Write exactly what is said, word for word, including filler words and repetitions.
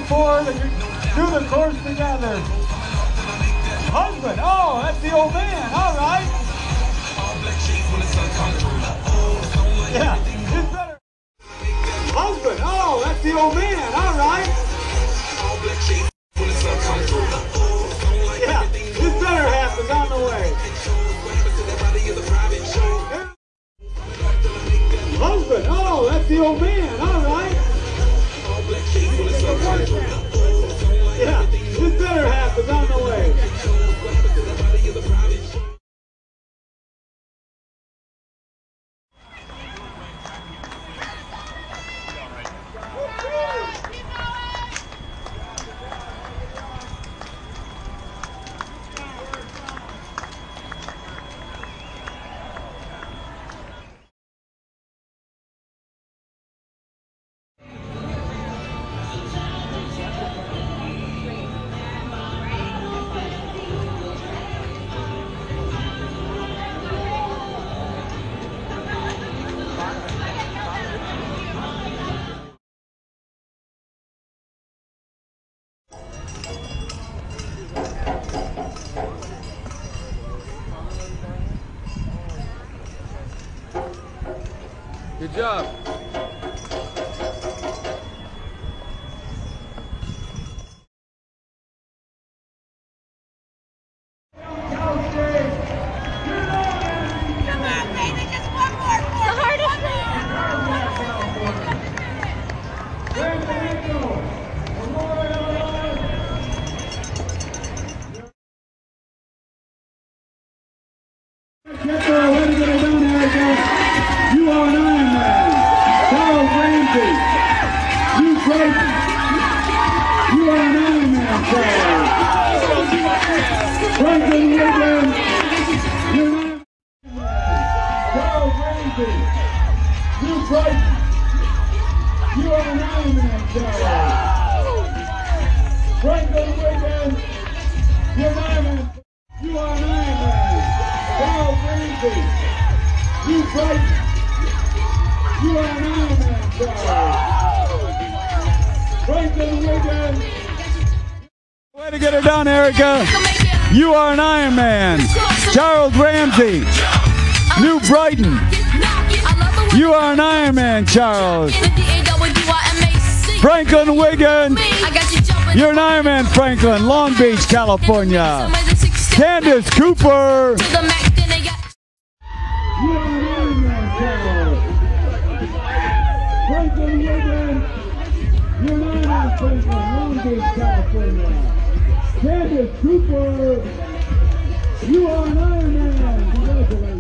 forward and do the course together. Husband, oh, that's the old man, all right. Yeah, it's better. Husband, oh, that's the old man, all right. Yeah, his better half is on the way. Husband, oh, that's the old man, all right. Yeah, his better half is on the way. Good job. You are an Iron Man. Charles Ramsey. You Creighton. You are an Iron Man, Charles. Franklin Wiggins. You're an Iron Man. Charles Ramsey. You Creighton. You are an Iron Man, Charles. Franklin Wiggins. You're an Iron Man. You are an Iron Man. Charles Ramsey. You Creighton. You are an Iron Man, Charles. Franklin Wiggins. Way to get her done, Erica. You are an Iron Man. Charles Ramsey. New Brighton. You are an Iron Man, Charles. Franklin Wiggins. You're an Iron Man, Franklin. Long Beach, California. Candace Cooper. You are an Iron Man, Charles. Franklin Wiggins, you're an Iron Man, Franklin, Long Beach, California. Candace Cooper, you are an Iron Man. Congratulations.